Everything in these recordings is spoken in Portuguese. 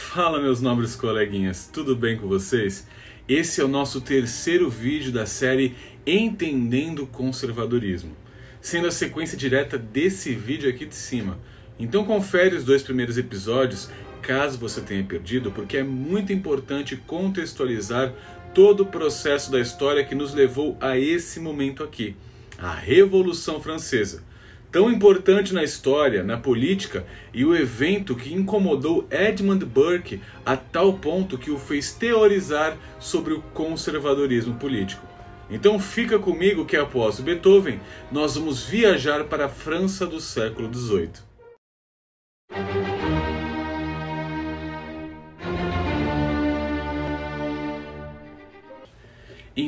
Fala, meus nobres coleguinhas, tudo bem com vocês? Esse é o nosso terceiro vídeo da série Entendendo o Conservadorismo, sendo a sequência direta desse vídeo aqui de cima. Então confere os dois primeiros episódios, caso você tenha perdido, porque é muito importante contextualizar todo o processo da história que nos levou a esse momento aqui, a Revolução Francesa. Tão importante na história, na política, e o evento que incomodou Edmund Burke a tal ponto que o fez teorizar sobre o conservadorismo político. Então fica comigo que após Beethoven, nós vamos viajar para a França do século XVIII. Em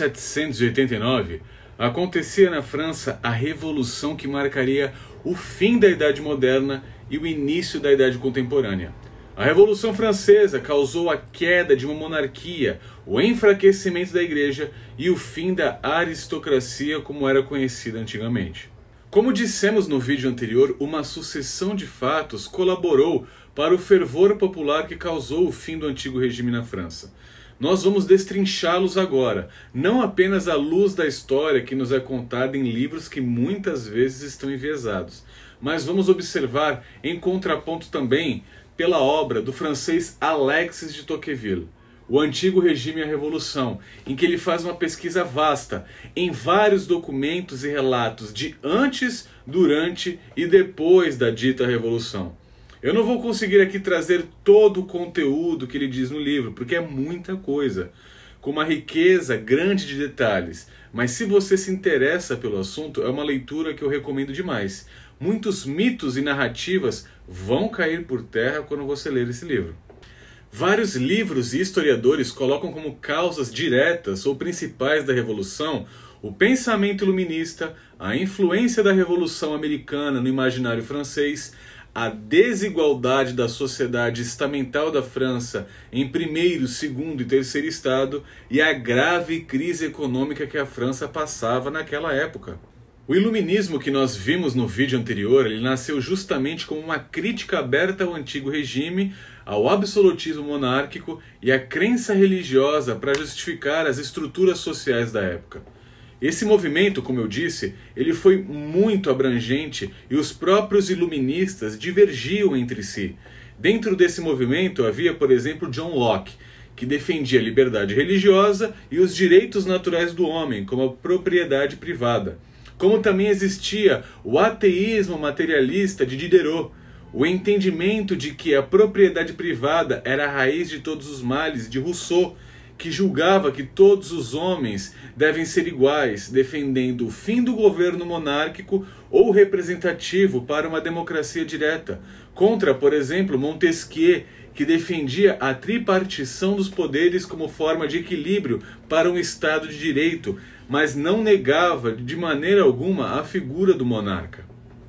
1789, acontecia na França a revolução que marcaria o fim da Idade Moderna e o início da Idade Contemporânea. A Revolução Francesa causou a queda de uma monarquia, o enfraquecimento da Igreja e o fim da aristocracia como era conhecida antigamente. Como dissemos no vídeo anterior, uma sucessão de fatos colaborou para o fervor popular que causou o fim do antigo regime na França. Nós vamos destrinchá-los agora, não apenas à luz da história que nos é contada em livros que muitas vezes estão enviesados, mas vamos observar em contraponto também pela obra do francês Alexis de Tocqueville, O Antigo Regime e a Revolução, em que ele faz uma pesquisa vasta em vários documentos e relatos de antes, durante e depois da dita Revolução. Eu não vou conseguir aqui trazer todo o conteúdo que ele diz no livro, porque é muita coisa, com uma riqueza grande de detalhes. Mas se você se interessa pelo assunto, é uma leitura que eu recomendo demais. Muitos mitos e narrativas vão cair por terra quando você ler esse livro. Vários livros e historiadores colocam como causas diretas ou principais da Revolução o pensamento iluminista, a influência da Revolução Americana no imaginário francês, a desigualdade da sociedade estamental da França em primeiro, segundo e terceiro estado e a grave crise econômica que a França passava naquela época. O iluminismo que nós vimos no vídeo anterior, ele nasceu justamente como uma crítica aberta ao antigo regime, ao absolutismo monárquico e à crença religiosa para justificar as estruturas sociais da época. Esse movimento, como eu disse, ele foi muito abrangente e os próprios iluministas divergiam entre si. Dentro desse movimento havia, por exemplo, John Locke, que defendia a liberdade religiosa e os direitos naturais do homem, como a propriedade privada. Como também existia o ateísmo materialista de Diderot, o entendimento de que a propriedade privada era a raiz de todos os males de Rousseau, que julgava que todos os homens devem ser iguais, defendendo o fim do governo monárquico ou representativo para uma democracia direta, contra, por exemplo, Montesquieu, que defendia a tripartição dos poderes como forma de equilíbrio para um Estado de direito, mas não negava de maneira alguma a figura do monarca.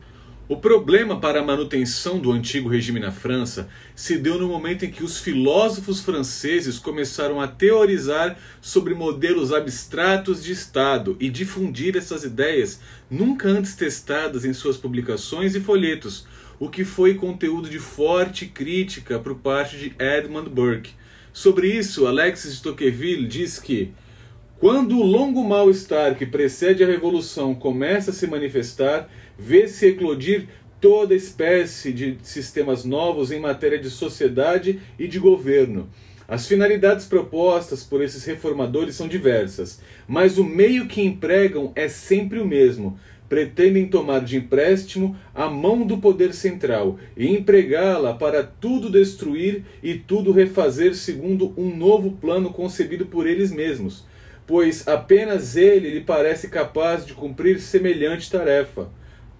O problema para a manutenção do antigo regime na França se deu no momento em que os filósofos franceses começaram a teorizar sobre modelos abstratos de Estado e difundir essas ideias nunca antes testadas em suas publicações e folhetos, o que foi conteúdo de forte crítica por parte de Edmund Burke. Sobre isso, Alexis de Tocqueville diz que quando o longo mal-estar que precede a Revolução começa a se manifestar, vê-se eclodir toda espécie de sistemas novos em matéria de sociedade e de governo. As finalidades propostas por esses reformadores são diversas, mas o meio que empregam é sempre o mesmo. Pretendem tomar de empréstimo a mão do poder central e empregá-la para tudo destruir e tudo refazer segundo um novo plano concebido por eles mesmos, pois apenas ele lhe parece capaz de cumprir semelhante tarefa.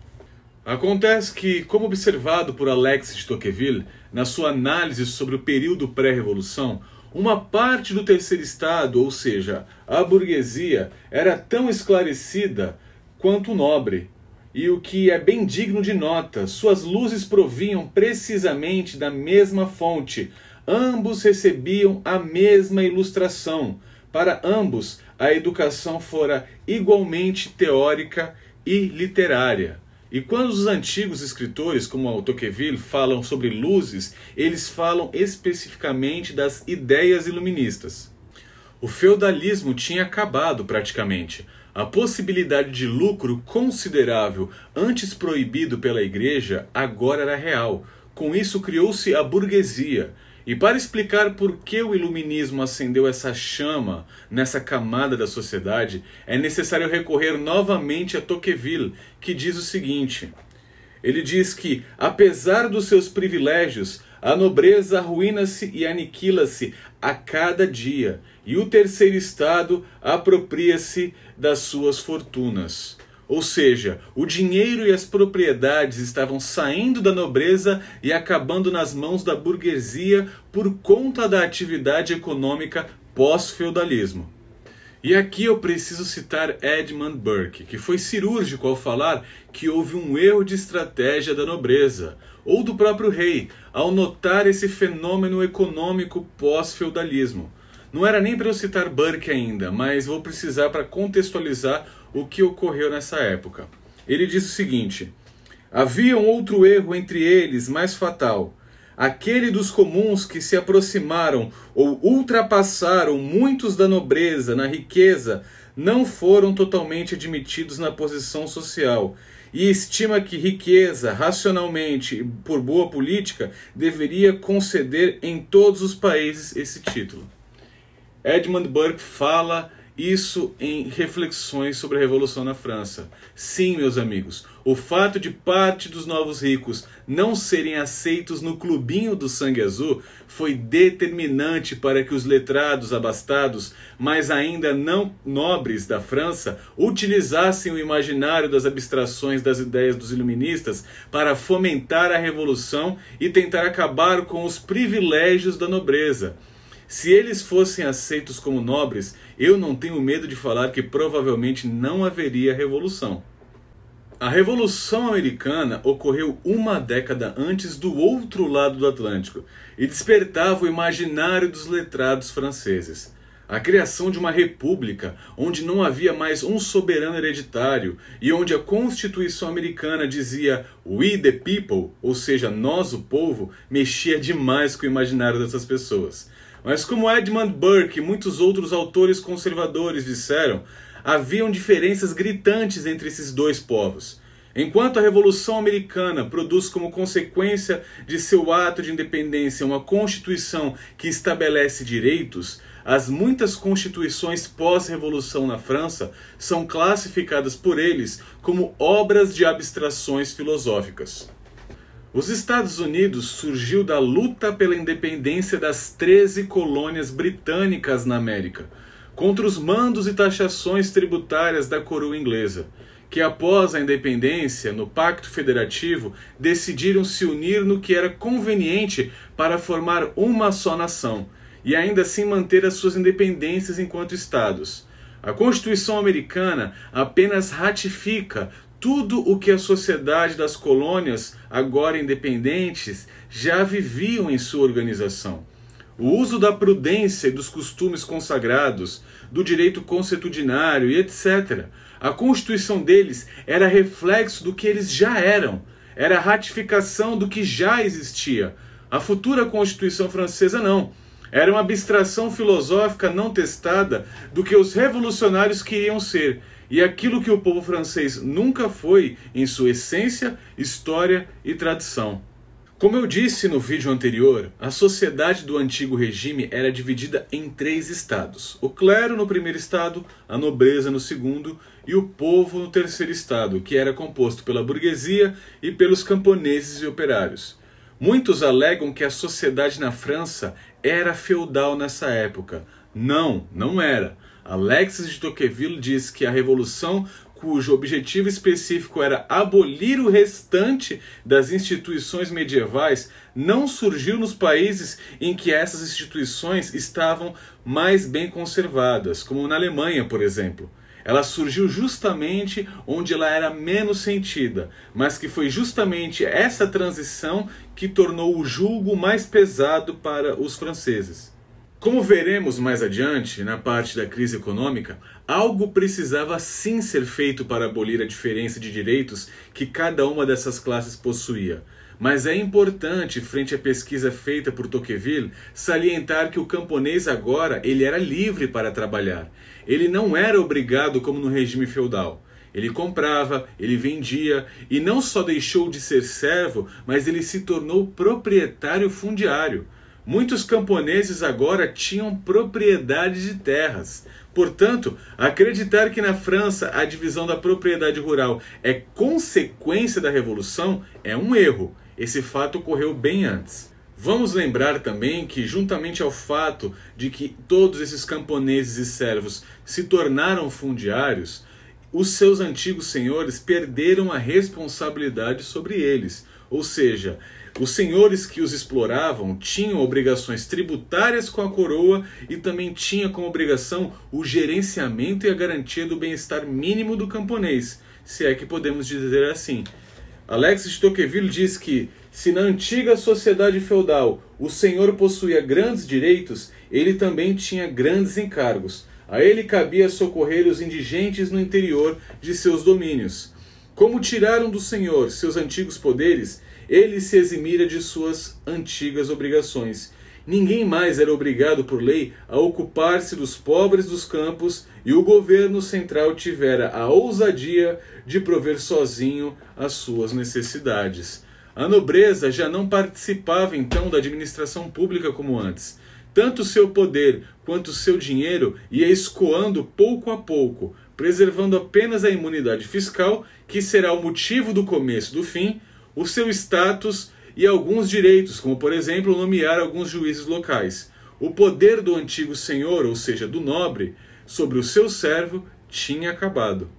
Acontece que, como observado por Alexis de Tocqueville, na sua análise sobre o período pré-revolução, uma parte do terceiro estado, ou seja, a burguesia, era tão esclarecida quanto nobre. E o que é bem digno de nota, suas luzes provinham precisamente da mesma fonte. Ambos recebiam a mesma ilustração. Para ambos, a educação fora igualmente teórica e literária. E quando os antigos escritores, como Tocqueville, falam sobre luzes, eles falam especificamente das ideias iluministas. O feudalismo tinha acabado praticamente. A possibilidade de lucro considerável, antes proibido pela Igreja, agora era real. Com isso criou-se a burguesia. E para explicar por que o iluminismo acendeu essa chama nessa camada da sociedade, é necessário recorrer novamente a Tocqueville, que diz o seguinte. Ele diz que, apesar dos seus privilégios, a nobreza arruína-se e aniquila-se a cada dia, e o terceiro estado apropria-se das suas fortunas. Ou seja, o dinheiro e as propriedades estavam saindo da nobreza e acabando nas mãos da burguesia por conta da atividade econômica pós-feudalismo. E aqui eu preciso citar Edmund Burke, que foi cirúrgico ao falar que houve um erro de estratégia da nobreza, ou do próprio rei, ao notar esse fenômeno econômico pós-feudalismo. Não era nem para eu citar Burke ainda, mas vou precisar para contextualizar o que ocorreu nessa época. Ele diz o seguinte: havia um outro erro entre eles mais fatal, aquele dos comuns que se aproximaram ou ultrapassaram muitos da nobreza na riqueza, não foram totalmente admitidos na posição social, e estima que riqueza, racionalmente e por boa política, deveria conceder em todos os países esse título. Edmund Burke fala isso em Reflexões sobre a Revolução na França. Sim, meus amigos, o fato de parte dos novos ricos não serem aceitos no clubinho do sangue azul foi determinante para que os letrados abastados, mas ainda não nobres da França, utilizassem o imaginário das abstrações das ideias dos iluministas para fomentar a revolução e tentar acabar com os privilégios da nobreza. Se eles fossem aceitos como nobres, eu não tenho medo de falar que provavelmente não haveria revolução. A Revolução Americana ocorreu uma década antes do outro lado do Atlântico e despertava o imaginário dos letrados franceses. A criação de uma república onde não havia mais um soberano hereditário e onde a Constituição americana dizia "We the people", ou seja, nós o povo, mexia demais com o imaginário dessas pessoas. Mas como Edmund Burke e muitos outros autores conservadores disseram, haviam diferenças gritantes entre esses dois povos. Enquanto a Revolução Americana produz como consequência de seu ato de independência uma Constituição que estabelece direitos, as muitas constituições pós-revolução na França são classificadas por eles como obras de abstrações filosóficas. Os Estados Unidos surgiu da luta pela independência das 13 colônias britânicas na América, contra os mandos e taxações tributárias da coroa inglesa, que após a independência, no Pacto Federativo, decidiram se unir no que era conveniente para formar uma só nação, e ainda assim manter as suas independências enquanto estados. A Constituição americana apenas ratifica tudo o que a sociedade das colônias, agora independentes, já viviam em sua organização. O uso da prudência e dos costumes consagrados, do direito consuetudinário e etc. A Constituição deles era reflexo do que eles já eram. Era a ratificação do que já existia. A futura Constituição francesa não. Era uma abstração filosófica não testada do que os revolucionários queriam ser. E aquilo que o povo francês nunca foi em sua essência, história e tradição. Como eu disse no vídeo anterior, a sociedade do antigo regime era dividida em 3 estados. O clero no primeiro estado, a nobreza no segundo e o povo no terceiro estado, que era composto pela burguesia e pelos camponeses e operários. Muitos alegam que a sociedade na França era feudal nessa época. Não, não era. Alexis de Tocqueville diz que a revolução, cujo objetivo específico era abolir o restante das instituições medievais, não surgiu nos países em que essas instituições estavam mais bem conservadas, como na Alemanha, por exemplo. Ela surgiu justamente onde ela era menos sentida, mas que foi justamente essa transição que tornou o jugo mais pesado para os franceses. Como veremos mais adiante, na parte da crise econômica, algo precisava sim ser feito para abolir a diferença de direitos que cada uma dessas classes possuía. Mas é importante, frente à pesquisa feita por Tocqueville, salientar que o camponês agora ele era livre para trabalhar. Ele não era obrigado como no regime feudal. Ele comprava, ele vendia e não só deixou de ser servo, mas ele se tornou proprietário fundiário. Muitos camponeses agora tinham propriedade de terras. Portanto, acreditar que na França a divisão da propriedade rural é consequência da Revolução é um erro. Esse fato ocorreu bem antes. Vamos lembrar também que, juntamente ao fato de que todos esses camponeses e servos se tornaram fundiários, os seus antigos senhores perderam a responsabilidade sobre eles. Ou seja, os senhores que os exploravam tinham obrigações tributárias com a coroa e também tinha como obrigação o gerenciamento e a garantia do bem-estar mínimo do camponês, se é que podemos dizer assim. Alexis de Tocqueville diz que, se na antiga sociedade feudal o senhor possuía grandes direitos, ele também tinha grandes encargos. A ele cabia socorrer os indigentes no interior de seus domínios. Como tiraram do senhor seus antigos poderes, ele se eximira de suas antigas obrigações. Ninguém mais era obrigado por lei a ocupar-se dos pobres dos campos e o governo central tivera a ousadia de prover sozinho as suas necessidades. A nobreza já não participava então da administração pública como antes. Tanto seu poder quanto seu dinheiro ia escoando pouco a pouco, preservando apenas a imunidade fiscal, que será o motivo do começo do fim, o seu status e alguns direitos, como por exemplo nomear alguns juízes locais. O poder do antigo senhor, ou seja, do nobre, sobre o seu servo tinha acabado.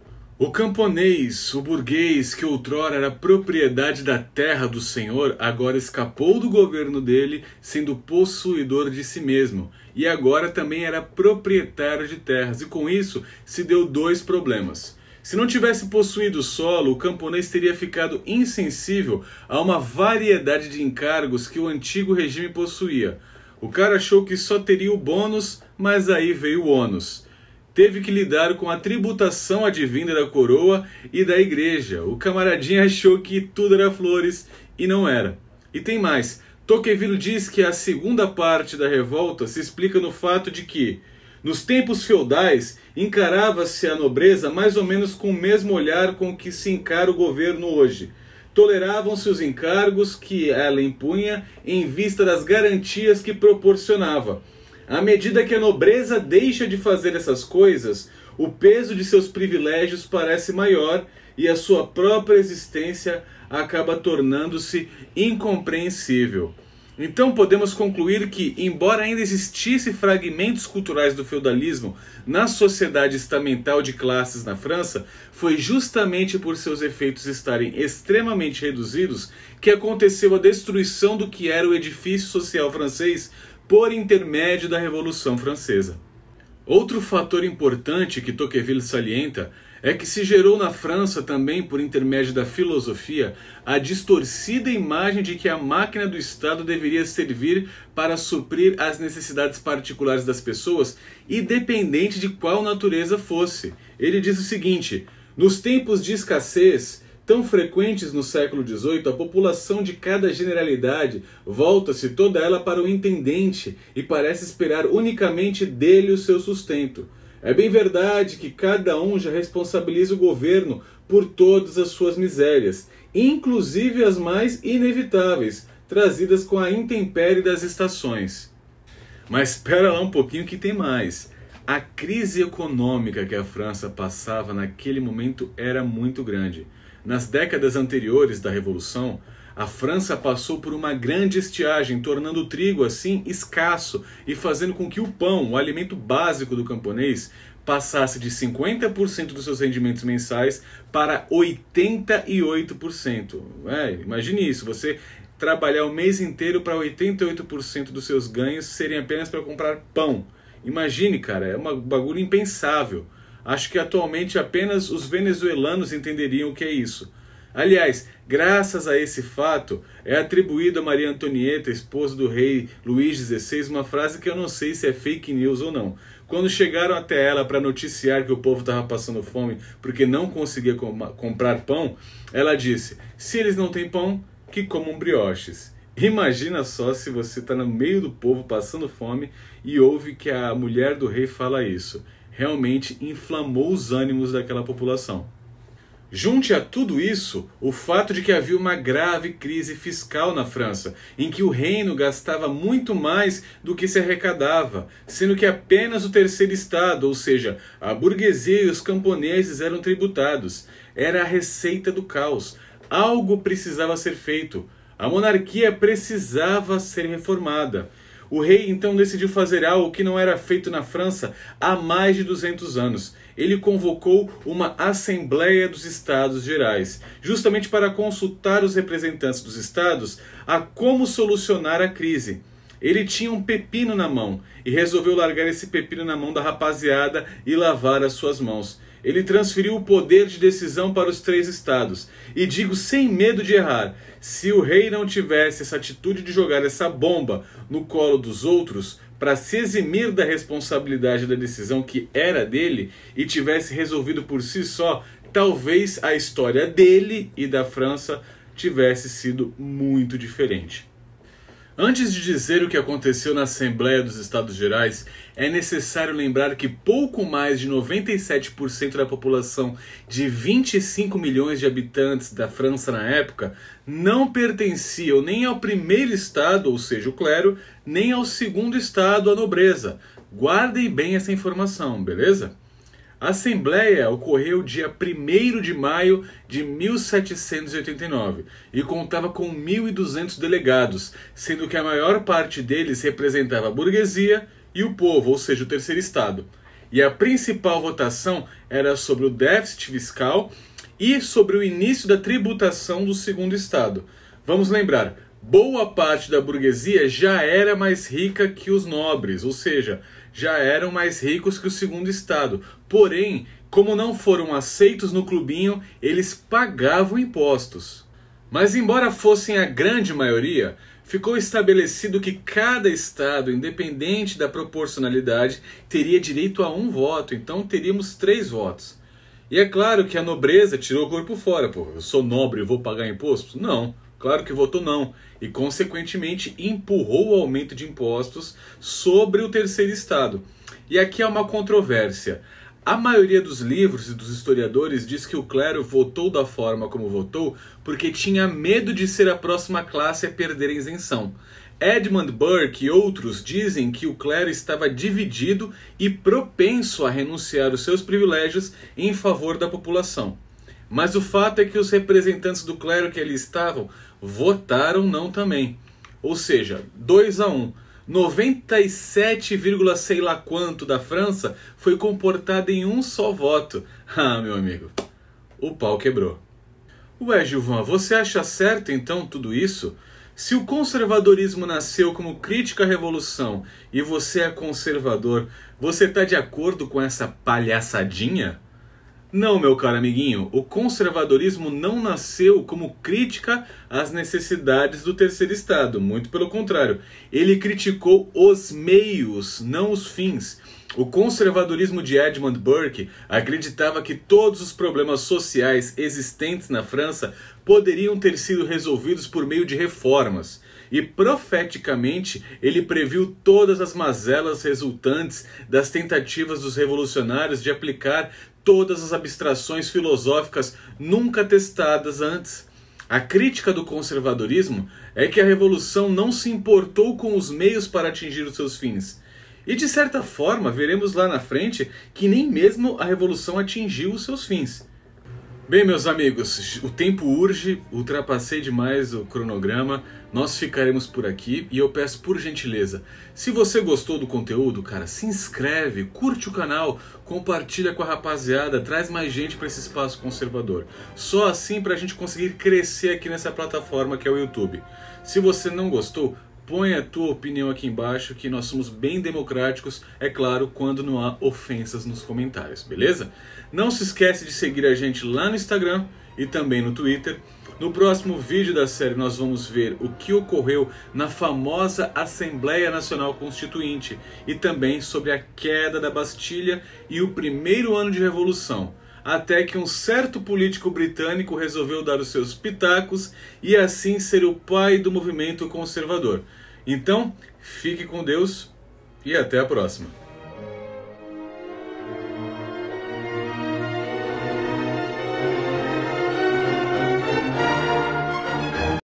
O camponês, o burguês, que outrora era propriedade da terra do senhor, agora escapou do governo dele, sendo possuidor de si mesmo, e agora também era proprietário de terras, e com isso se deu dois problemas. Se não tivesse possuído o solo, o camponês teria ficado insensível a uma variedade de encargos que o antigo regime possuía. O cara achou que só teria o bônus, mas aí veio o ônus. Teve que lidar com a tributação advinda da coroa e da igreja. O camaradinha achou que tudo era flores e não era. E tem mais. Tocqueville diz que a segunda parte da revolta se explica no fato de que, nos tempos feudais, encarava-se a nobreza mais ou menos com o mesmo olhar com que se encara o governo hoje. Toleravam-se os encargos que ela impunha em vista das garantias que proporcionava. À medida que a nobreza deixa de fazer essas coisas, o peso de seus privilégios parece maior e a sua própria existência acaba tornando-se incompreensível. Então podemos concluir que, embora ainda existissem fragmentos culturais do feudalismo na sociedade estamental de classes na França, foi justamente por seus efeitos estarem extremamente reduzidos que aconteceu a destruição do que era o edifício social francês por intermédio da Revolução Francesa. Outro fator importante que Tocqueville salienta é que se gerou na França também, por intermédio da filosofia, a distorcida imagem de que a máquina do Estado deveria servir para suprir as necessidades particulares das pessoas, independente de qual natureza fosse. Ele diz o seguinte: nos tempos de escassez tão frequentes no século XVIII, a população de cada generalidade volta-se toda ela para o intendente e parece esperar unicamente dele o seu sustento. É bem verdade que cada um já responsabiliza o governo por todas as suas misérias, inclusive as mais inevitáveis, trazidas com a intempérie das estações. Mas espera lá um pouquinho que tem mais. A crise econômica que a França passava naquele momento era muito grande. Nas décadas anteriores da Revolução, a França passou por uma grande estiagem, tornando o trigo assim escasso e fazendo com que o pão, o alimento básico do camponês, passasse de 50% dos seus rendimentos mensais para 88%. Imagine isso, você trabalhar o mês inteiro para 88% dos seus ganhos serem apenas para comprar pão. Imagine, cara, é um bagulho impensável. Acho que atualmente apenas os venezuelanos entenderiam o que é isso. Aliás, graças a esse fato, é atribuído a Maria Antonieta, esposa do rei Luís XVI, uma frase que eu não sei se é fake news ou não. Quando chegaram até ela para noticiar que o povo estava passando fome porque não conseguia comprar pão, ela disse: se eles não têm pão, que comam brioches. Imagina só se você está no meio do povo passando fome e ouve que a mulher do rei fala isso. Realmente inflamou os ânimos daquela população. Junte a tudo isso o fato de que havia uma grave crise fiscal na França, em que o reino gastava muito mais do que se arrecadava, sendo que apenas o terceiro estado, ou seja, a burguesia e os camponeses eram tributados. Era a receita do caos. Algo precisava ser feito. A monarquia precisava ser reformada. O rei então decidiu fazer algo que não era feito na França há mais de 200 anos. Ele convocou uma Assembleia dos Estados Gerais, justamente para consultar os representantes dos estados a como solucionar a crise. Ele tinha um pepino na mão e resolveu largar esse pepino na mão da rapaziada e lavar as suas mãos. Ele transferiu o poder de decisão para os 3 estados. E digo sem medo de errar, se o rei não tivesse essa atitude de jogar essa bomba no colo dos outros para se eximir da responsabilidade da decisão que era dele e tivesse resolvido por si só, talvez a história dele e da França tivesse sido muito diferente. Antes de dizer o que aconteceu na Assembleia dos Estados Gerais, é necessário lembrar que pouco mais de 97% da população de 25 milhões de habitantes da França na época não pertenciam nem ao primeiro estado, ou seja, o clero, nem ao segundo estado, a nobreza. Guardem bem essa informação, beleza? A Assembleia ocorreu dia 1º de maio de 1789 e contava com 1.200 delegados, sendo que a maior parte deles representava a burguesia e o povo, ou seja, o terceiro estado. E a principal votação era sobre o déficit fiscal e sobre o início da tributação do segundo estado. Vamos lembrar, boa parte da burguesia já era mais rica que os nobres, ou seja, já eram mais ricos que o segundo estado. Porém, como não foram aceitos no clubinho, eles pagavam impostos. Mas embora fossem a grande maioria, ficou estabelecido que cada estado, independente da proporcionalidade, teria direito a 1 voto. Então teríamos 3 votos. E é claro que a nobreza tirou o corpo fora. Pô, eu sou nobre e vou pagar imposto? Não. Claro que votou não, e consequentemente empurrou o aumento de impostos sobre o terceiro estado. E aqui há uma controvérsia. A maioria dos livros e dos historiadores diz que o clero votou da forma como votou porque tinha medo de ser a próxima classe a perder a isenção. Edmund Burke e outros dizem que o clero estava dividido e propenso a renunciar os seus privilégios em favor da população. Mas o fato é que os representantes do clero que ali estavam votaram não também. Ou seja, 2-1. 97, sei lá quanto da França foi comportada em um só voto. Ah, meu amigo, o pau quebrou. Ué, Gilvan, você acha certo então tudo isso? Se o conservadorismo nasceu como crítica à revolução e você é conservador, você está de acordo com essa palhaçadinha? Não, meu caro amiguinho, o conservadorismo não nasceu como crítica às necessidades do terceiro estado, muito pelo contrário. Ele criticou os meios, não os fins. O conservadorismo de Edmund Burke acreditava que todos os problemas sociais existentes na França poderiam ter sido resolvidos por meio de reformas. E profeticamente ele previu todas as mazelas resultantes das tentativas dos revolucionários de aplicar todas as abstrações filosóficas nunca testadas antes. A crítica do conservadorismo é que a revolução não se importou com os meios para atingir os seus fins. E de certa forma, veremos lá na frente que nem mesmo a revolução atingiu os seus fins. Bem, meus amigos, o tempo urge, ultrapassei demais o cronograma, nós ficaremos por aqui e eu peço por gentileza, se você gostou do conteúdo, cara, se inscreve, curte o canal, compartilha com a rapaziada, traz mais gente para esse espaço conservador. Só assim para a gente conseguir crescer aqui nessa plataforma que é o YouTube. Se você não gostou, põe a tua opinião aqui embaixo, que nós somos bem democráticos, é claro, quando não há ofensas nos comentários, beleza? Não se esquece de seguir a gente lá no Instagram e também no Twitter. No próximo vídeo da série nós vamos ver o que ocorreu na famosa Assembleia Nacional Constituinte e também sobre a queda da Bastilha e o primeiro ano de Revolução, até que um certo político britânico resolveu dar os seus pitacos e assim ser o pai do movimento conservador. Então, fique com Deus e até a próxima.